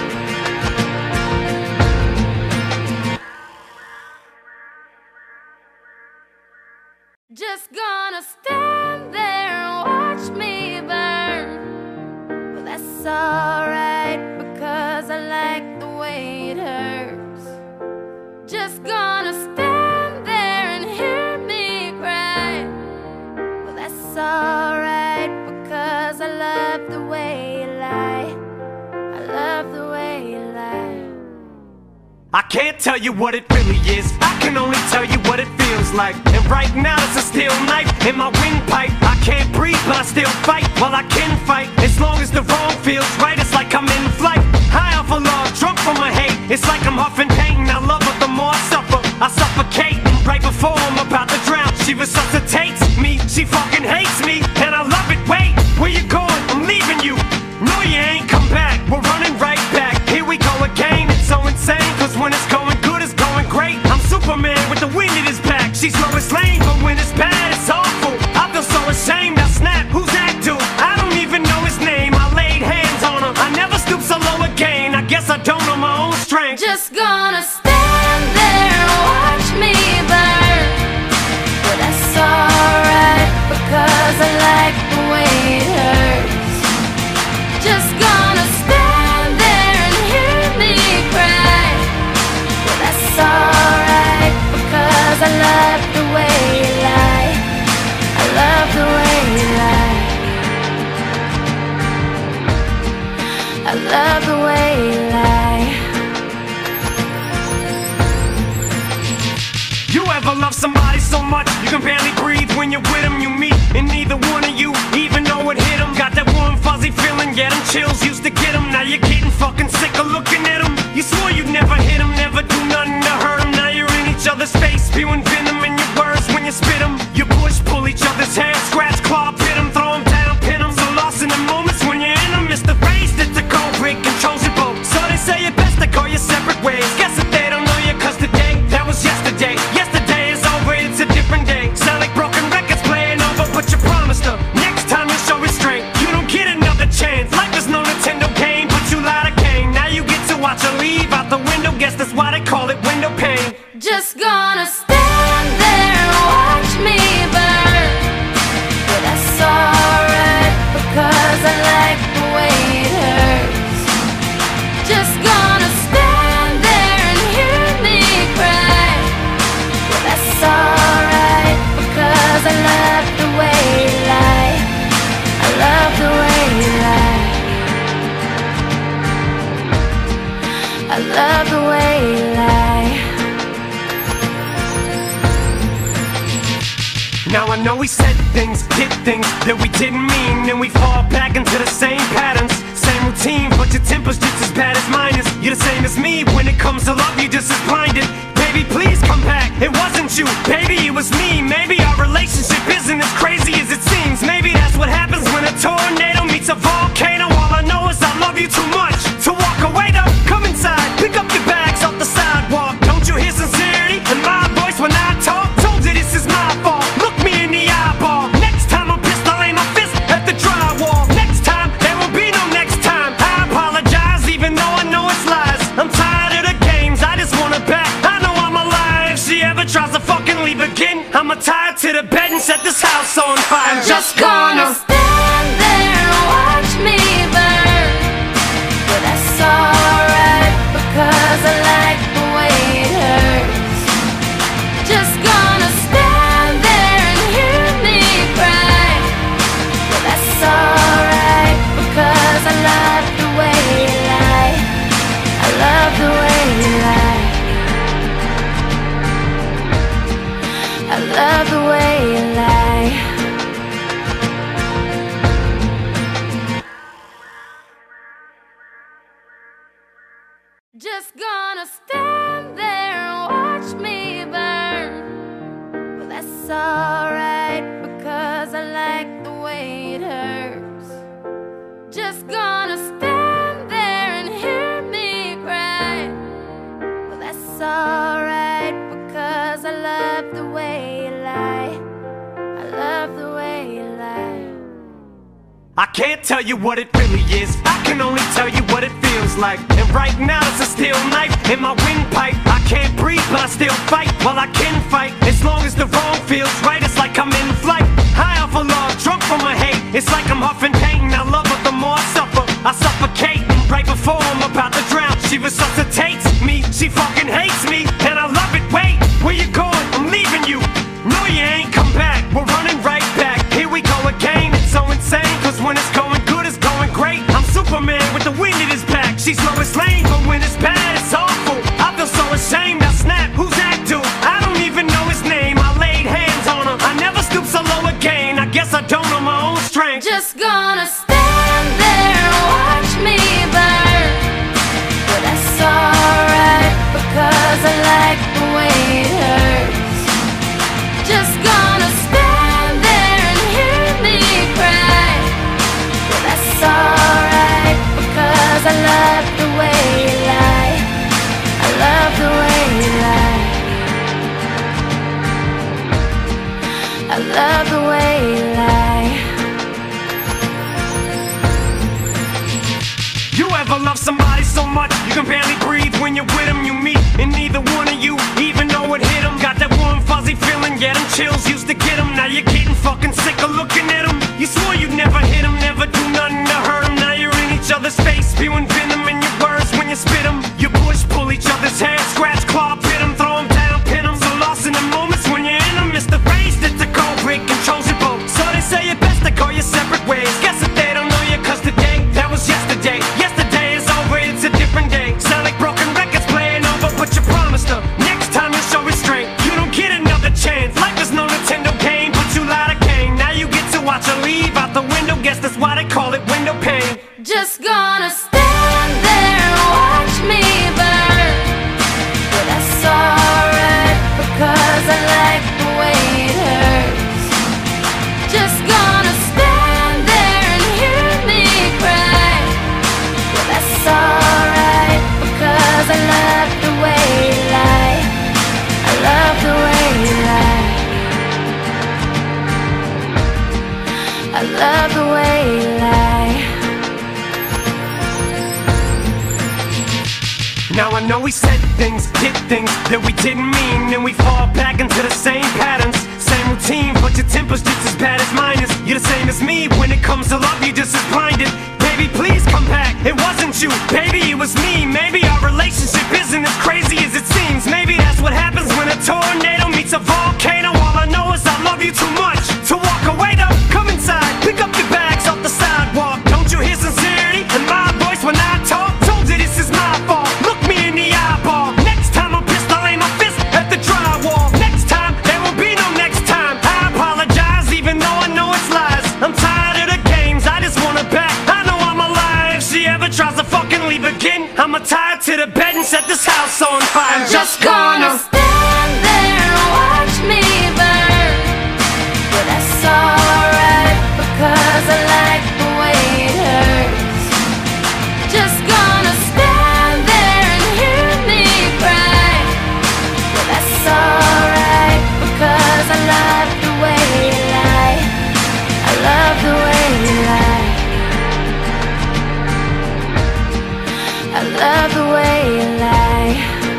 Just gonna stand there and watch me burn. Well, that's alright, because I like the way it hurts. Just gonna stand there and hear me cry. Well, that's alright, because I love the way you lie. I love the way you lie. I can't tell you what it really is, I can only tell you what it feels like. And right now it's a steel knife in my windpipe. I can't breathe but I still fight, while I can fight. As long as the wrong feels right, it's like I'm in flight. High off of love, drunk from my hate. It's like I'm huffing pain, I love her the more I suffer. I suffocate, right before I'm about to drown. She resuscitates me, she fucking hates me, and I love it. Wait, where you going? I'm leaving you. No, you ain't come back, we're running right back. Here we go again, it's so insane, cause when it's going good, it's going great. I'm Superman with the wind in his back. She's Lois Lane, but when it's bad, it's awful. I feel so ashamed, I snap, who's that dude? I don't even know his name, I laid hands on him. I never stoop so low again, I guess I don't know my own strength. Just gonna stand there and watch me burn. But that's alright, because I like the way it hurts. Just gonna stand there and hear me cry. But that's alright, because I love the way you lie. I love the way you lie. I love the way you lie. You ever love somebody so much you can barely breathe? When you're with them, you meet, and neither one of you even know it hit them. Got that warm fuzzy feeling, get them chills, used to get them. Now you're getting fucking sick of looking at them. You swore you'd never hit them, never do nothing to hurt them. Now you're in each other's face, spewing venom in your words when you spit them. You push, pull each other's hair, scratch, claw, pit them, throw them down, pin them. So lost in the moments when you're in them. It's the phrase that the cold break controls your boat. So they say it best to go your separate ways. Guess that they don't know you, cause today, that was yesterday. Yesterday is over, it's a different day. Sound like broken records playing over, but you promised her next time you'll show restraint. You don't get another chance, life is no way you lie. Now I know we said things, did things that we didn't mean, and we fall back into the same patterns, same routine, but your temper's just as bad as mine is. You're the same as me, when it comes to love you're just as blinded. Baby, please come back, it wasn't you, baby, it was me. Maybe our relationship isn't as crazy as it seems. Maybe that's what happens when a tornado meets a volcano. All I know is I love you too much to walk away though. Come inside, pick up your bags off the sidewalk. Don't you hear sincerity in my voice when I talk? Told you this is my fault, look me in the eyeball. Next time I'm pissed, I'll aim my fist at the drywall. Next time, there will be no next time. I apologize even though I know it's lies. I'm tired of the games, I just want her back. I know I'm alive, if she ever tries to fucking leave again, I'ma tie her to the bed and set this house on fire. I'm just gonna stand there and watch me burn. But that's alright, because I like the way it hurts. Just gonna stand there and hear me cry. But that's alright, because I love the way you lie. I love the way you lie. I love the way you lie. Just gonna stand there and watch me burn. Well, that's alright, because I like the way it hurts. Just gonna stand there and hear me cry. Well, that's alright, because I love the way you lie. I love the way you lie. I can't tell you what it really is, I can only tell you what it feels like. And right now it's a steel knife in my windpipe. I can't breathe but I still fight, while I can fight. As long as the wrong feels right, it's like I'm in flight. High off of love, drunk from my hate. It's like I'm huffing pain, I love her the more I suffer. I suffocate, right before I'm about to drown. She resuscitates me, she fucking hates me, and I love it. Wait, where you going? I'm leaving you. No, you ain't come back, we're running right back. Here we go again, it's so insane, cause when it's going good, it's going great. I'm Superman with the wind in his back. She's Lois Lane, but when it's bad, it's awful. I feel so ashamed, I snap, who's that dude? I don't even know his name, I laid hands on her. I never stoop so low again, I guess I don't know my own strength. Just gonna stand there and watch me burn. But that's alright, because I like the way it hurts. Just gonna stand there and hear me cry. But that's alright, because I love the way you lie. I love the way you lie. I love the way you lie. You ever love somebody so much you can barely breathe when you're with them? You meet and neither one of you even know it hit them. Got that warm fuzzy feeling, yeah, them chills used to get them. Now you're getting fucking sick of looking at them. You swore you'd never hit them, never do nothing to hurt them. Now you're in each other's face, spewing venom in your words when you spit them. You push, pull each other's hair, scratch, claw, pit them, throw them down, pin them. So lost in the moments when you're in them, it's the phrase that the culprit controls your boat. So they say it best to go your separate ways. Guess that they don't know you, cause today, that was yesterday. Yesterday is over, it's a different day. Sound like broken records playing over, but you promised her next time you'll show restraint. You don't get another chance, life is no Nintendo game, but you lied again. Now you get to watch her leave out the window, guess that's why they call it window pane. Just gonna stand there and watch me burn. But that's alright, because I like the way it hurts. Just gonna stand there and hear me cry. But that's alright, because I love the way you lie. I love the way you lie. I love the way you lie. Now I know we said things, did things that we didn't mean, and we fall back into the same patterns, same routine, but your temper's just as bad as mine is. You're the same as me, when it comes to love you're just as blinded. Baby, please come back, it wasn't you, baby, it was me. Maybe our relationship isn't as crazy as it seems. Maybe that's what happens when a tornado meets a volcano. All I know is I love you too much to walk away though. Come inside, pick up your bags off the sidewalk. Don't you hear sincerity in my voice when I talk? Told you this is my fault, look me in the eyeball. house on fire. I'm just gonna stand there and watch me burn. But that's alright, because I like the way it hurts. Just gonna stand there and hear me cry. But that's alright, because I love the way you lie. I love the way you lie. I love the way you lie.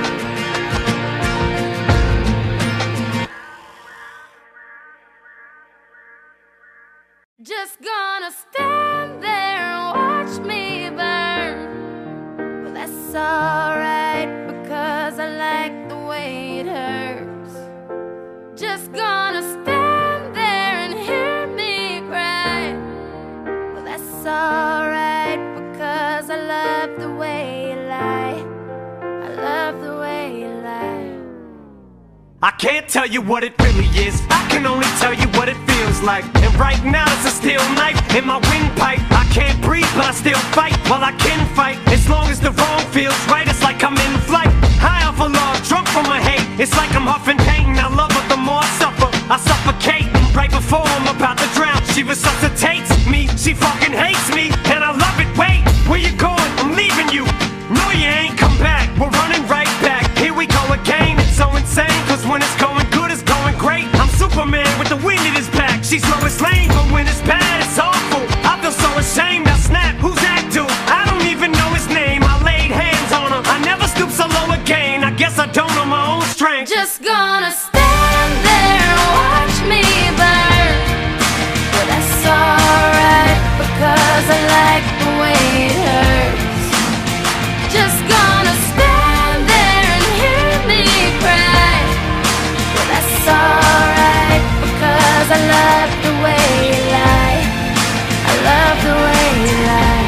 Just gonna stand there and watch me burn. Well, that's alright, because I like the way it hurts. Just gonna stand there and hear me cry. Well, that's alright, because I love the way you lie. I love the way you lie. I can't tell you what it really is, I can only tell you what it feels like. And right now it's a steel knife in my windpipe. I can't breathe but I still fight, while I can fight. As long as the wrong feels right, it's like I'm in flight. High off of love, drunk from my hate. It's like I'm huffing pain, I love her the more I suffer. I suffocate, right before I'm about to drown. She resuscitates me, she fucking hates me, and I love it. Wait, where you going? I'm leaving you. No, you ain't come back, we're running right back. Here we go again, it's so insane, cause when it's going good, it's going great. I'm Superman with the wind in his back. She's Lois Lane, but when it's bad, it's awful. I feel so ashamed, I snap, who's that dude? I don't even know his name, I laid hands on him. I never stoop so low again, I guess I don't know my own strength. Just gonna stand there and watch me burn. But that's alright, because I like the way it hurts. Just gonna stand there and hear me cry. But that's alright, because I love the way you lie. I love the way you lie.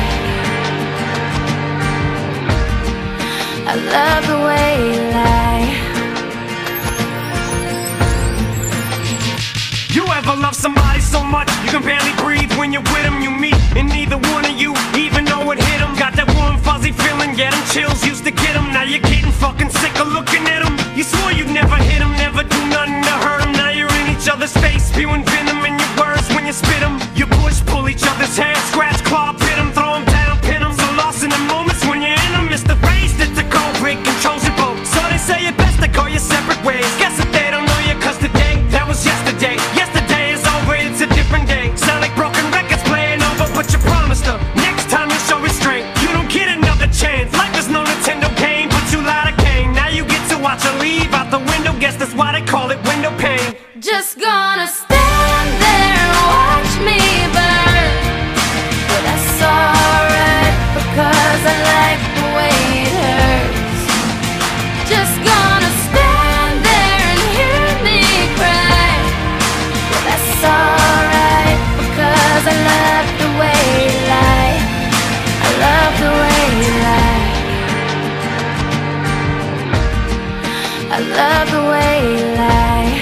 I love the way you lie. You ever love somebody so much you can barely breathe when you're with them? You meet and neither one of you even know it hit them. Got that warm fuzzy feeling, yeah, them chills used to get them. Now you're getting fucking sick of looking at them. You swore you'd never hit them, never do nothing to hurt them. Now you're in each other's face, spewing venom in your words when you spit them. You push, pull each other's hair, scratch, claw, pit them, throw them down, pin them. So lost in the moments when you're in them. It's the race that's the cold break controls your boat. So they say it best to go your separate ways. Guess that they don't know you, cause today, that was yesterday. Yesterday is over, it's a different day. Sound like broken records playing over, but you promised her next time you show restraint. You don't get another chance. Life is no Nintendo game, but you lied again. Now you get to watch her leave out the window. Guess that's why they call it window pane. Just gonna stand there and watch me burn. But that's alright, because I like the way it hurts. Just gonna stand there and hear me cry. But that's alright, because I love the way you lie. I love the way you lie. I love the way you lie.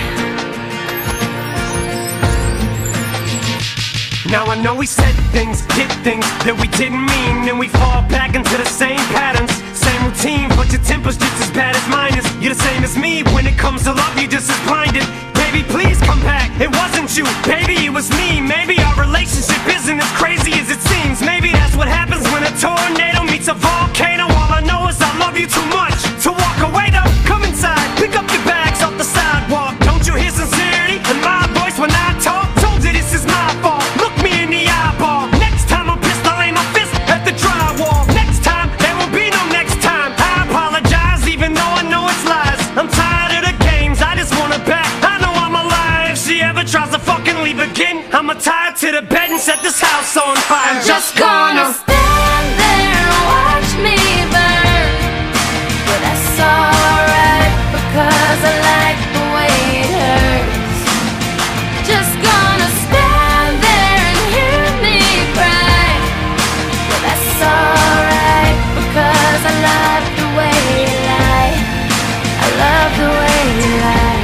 Now I know we said things, did things that we didn't mean, and we fall back into the same patterns, same routine, but your temper's just as bad as mine is. You're the same as me, when it comes to love, you're just as blinded. Baby, please come back, it wasn't you, baby, it was me. Maybe our relationship isn't as crazy as it seems. Maybe that's what happens when a tornado meets a volcano. All I know is I love you too much to walk away though. Come inside, pick up your bags off the sidewalk. Don't you hear sincerity in my voice when I talk? Told you this is my fault, look me in the eyeball. Next time I'm pissed, I'll aim my fist at the drywall. Next time, there will be no next time. I apologize even though I know it's lies. I'm tired of the games, I just want her back. I know I'm alive, if she ever tries to fucking leave again, I'ma tie her to the bed and set this house on fire. I'm just gonna stand there and watch me burn. But that's alright, because I like the way it hurts. Just gonna stand there and hear me cry. But that's alright, because I love the way you lie. I love the way you lie.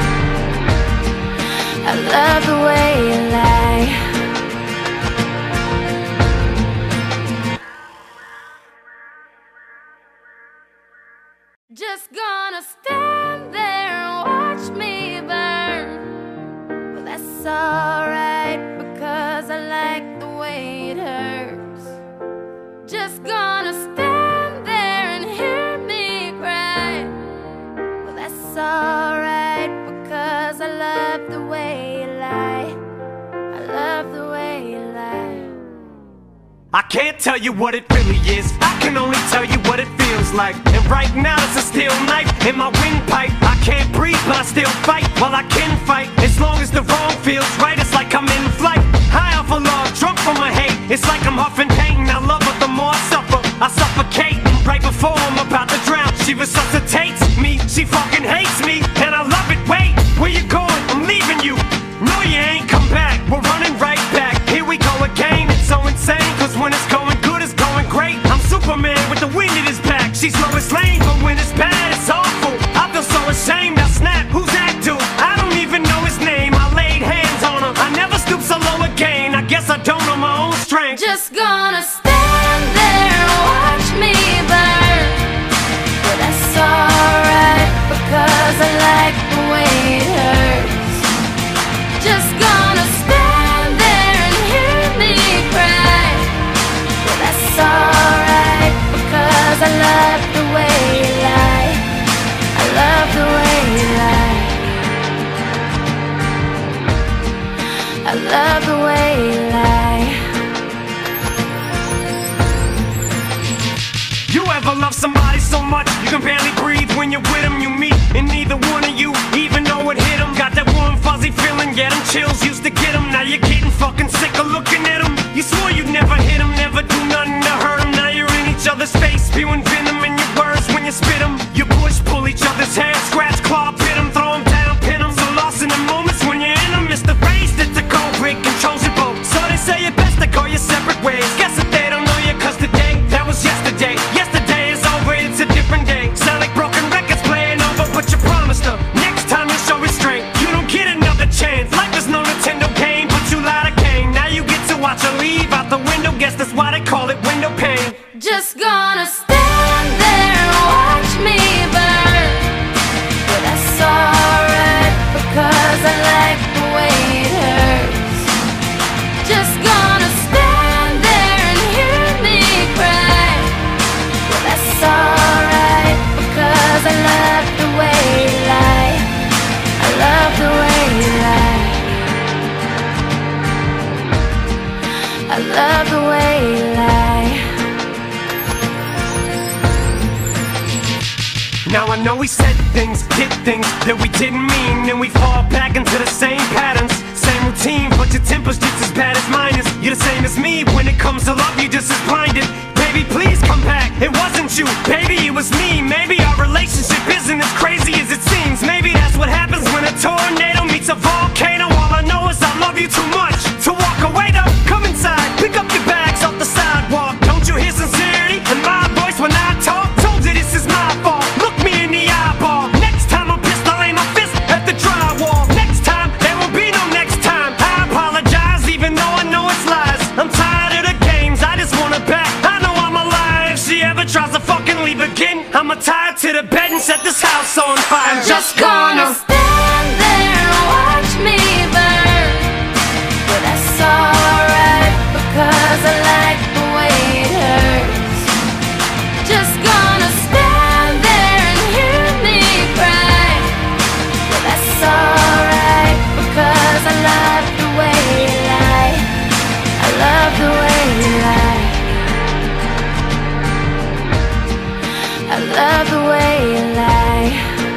I love the way you lie. Just gonna stand there and watch me burn. Well, that's alright, because I like the way it hurts. Just gonna stand there and hear me cry. Well, that's alright, because I love the way you lie. I love the way you lie. I can't tell you what it really is, I can only tell you what it feels like. And right now it's a steel knife in my windpipe. I can't breathe but I still fight, while I can fight. As long as the wrong feels right, it's like I'm in flight. High off of love, drunk from my hate. It's like I'm huffing pain, I love her the more I suffer. I suffocate, right before I'm about to drown. She resuscitates me, she fucking hates me, and I love it. Wait, where you going? I'm leaving you. No, you ain't come back, we're running right back. Here we go again, it's so insane, cause when it's going good, it's going great. I'm Superman with the wind in his back. She's Lois Lane, but when it's bad, it's awful. I feel so ashamed, I snap, who's that dude? I don't even know his name, I laid hands on him. I never stoop so low again, I guess I don't know my own strength. Just gonna stand there and watch me burn. But that's alright, because I like the way it hurts. Just gonna stand there and hear me cry. But that's alright, because I love the way you lie. I love the way you lie. I love the way you lie. You ever love somebody so much you can barely breathe when you're with them? You meet and neither one of you even know it hit them. Got that warm fuzzy feeling, yeah, them chills used to get them. Now you're getting fucking sick of looking at them. You swore you'd never hit them, never do nothing to hurt them. Now you're in each other's face, spewing venom in your words when you spit them. You push, pull each other's hair, scratch, claw, pit them, throw them down, pin them. So lost in the moments when you're in them, it's the race that's a cold break, controls your boat. So they say it best to go your separate ways. Guess that they don't know you, cause today, that was yesterday. Yesterday is over, it's a different day. Sound like broken records playing over, but you promised her next time you'll show restraint. You don't get another chance, life is no Nintendo game, but you lied again. Now you get to watch her leave out the window, guess that's why they call it window pane. Just gonna stand there and watch me burn. But that's alright, because I like the way it hurts. Just gonna stand there and hear me cry. But that's alright, because I love the way you lie. I love the way you lie. I love the way you lie. Now I know we said things, did things that we didn't mean, and we fall back into the same patterns, same routine, but your temper's just as bad as mine is. You're the same as me, when it comes to love, you're just as blinded. Baby, please come back, it wasn't you, baby, it was me. Maybe our relationship isn't as crazy as it seems. Maybe that's what happens when a tornado meets a volcano. All I know is I love you too much to walk away though. Come inside, pick up your bags off the sidewalk. Don't you hear sincerity in my voice when I talk? Told you this is my fault, look me in the eyeball. Next time I'm pissed, I'll aim my fist at the drywall. Next time, there won't be no next time. I apologize, even though I know it's lies. I'm tired of the games, I just want her back. I know I'm alive, if she ever tries to fucking leave again, I'ma tie her to the bed and set this house on fire. I'm just gonna stand there and watch me burn. But that's alright, because I like the way it hurts. Just gonna stand there and hear me cry. But that's alright, because I love the way you lie. I love the way you lie. I love the way you lie.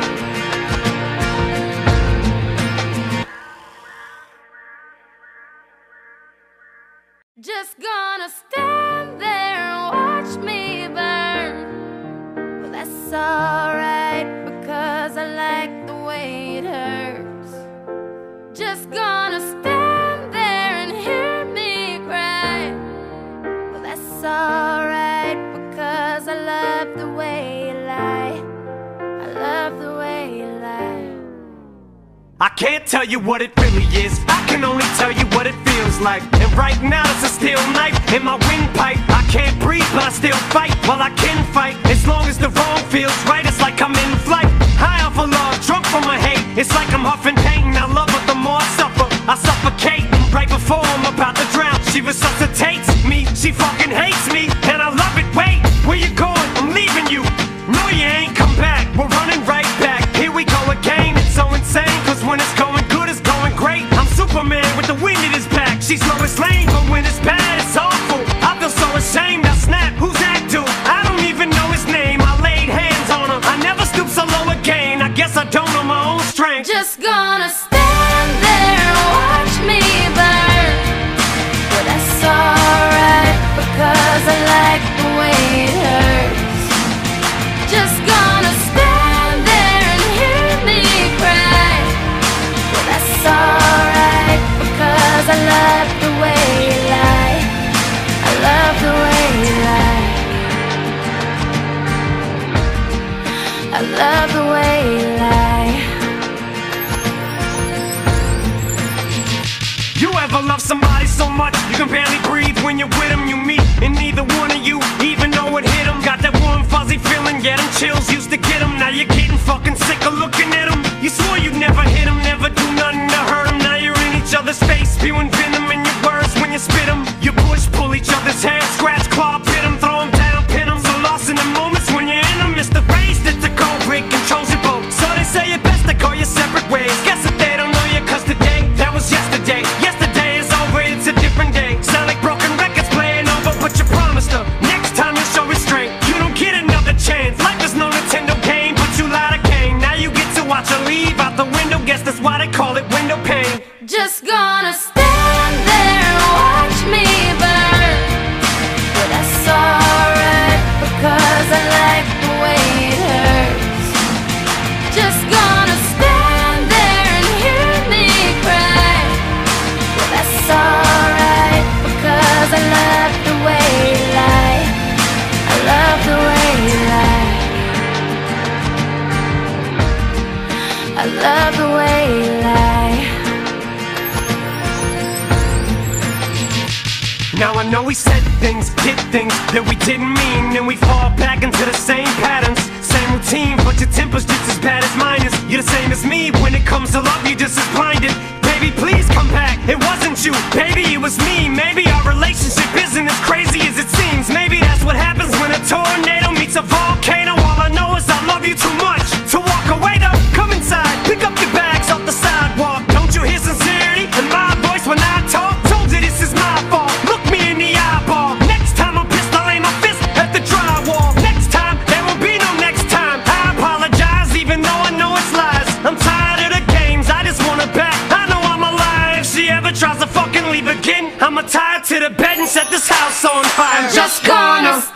Just gonna stand there and watch me burn. Well, that's alright, because I like the way it hurts. Just gonna stand there and hear me cry. Well, that's alright, because I love the way you lie. I love the way you lie. I can't tell you what it really is, I can only tell you what it feels like. And right now it's a steel knife in my windpipe. I can't breathe but I still fight, while I can fight. As long as the wrong feels right, it's like like I'm in flight, high off of love, drunk from my hate. It's like I'm huffing pain. I love her the more I suffer. I suffocate right before I'm about to drown. She resuscitates me. She fucking hates me, and I love it. Wait, where you going? I'm leaving you. No, you ain't come back. We're running right back. Here we go again. It's so insane, cause when it's going good, it's going great. I'm Superman with the wind in his back. She's Lois Lane, but when it's bad, it's awful. I feel so ashamed. I snap. Who's that dude? I don't even know his name. I laid hands on him. I never stoop so low again. I guess I don't know my own strength. Just gonna stand there and watch me burn. But that's alright, because I like the way it hurts. Just gonna stand there and hear me cry. But that's alright, because I love the way you lie. I love the way you lie. I love the way you lie. You ever love somebody so much you can barely breathe when you're with them? You meet, and neither one of you even know it hit them. Got that warm fuzzy feeling, yeah, them chills used to get them. Now you're getting fucking sick of looking at them. You swore you'd never hit them, never do nothing to hurt them. Now you're in each other's face, spewing venom in your words when you spit them. You push, pull each other's hair, scratch, claw, pit them, throw them down, pin them. So lost in the moments when you're in them. It's the race that's the cold break controls your boat. So they say it best to go your separate ways. Guess that they don't know you, cause today, that was yesterday. Yesterday is over, it's a different day. Sound like broken records playing over, but you promised her next time you'll show restraint. You don't get another chance. Life is no Nintendo game, but you lied again. Now you get to watch her leave out the window. Guess that's why they call it window pane. Just gonna stand there and watch me burn. But that's alright, because I like the way it hurts. Just gonna stand there and hear me cry. But that's alright, because I love the way you lie. I love the way you lie. I love the way you lie. Now I know we said things, did things that we didn't mean, and we fall back into the same patterns, same routine, but your temper's just as bad as mine is. You're the same as me, when it comes to love, you're just as blinded. Baby, please come back, it wasn't you, baby, it was me. Maybe our relationship isn't as crazy as it seems. Maybe that's what happens when a tornado meets a volcano. All I know is I love you too much to walk away though. Come inside, pick up your bags off the sidewalk. Don't you hear sincerity in my voice when I talk? Told you this is my fault. Look me in the eyeball. Next time I'm pissed, I'll aim my fist at the drywall. Next time, there will be no next time. I apologize, even though I know it's lies. I'm tired of the games, I just want her back. I know I'm alive. If she ever tries to fucking leave again, I'ma tie her to the bed and set this house on fire. I'm just gonna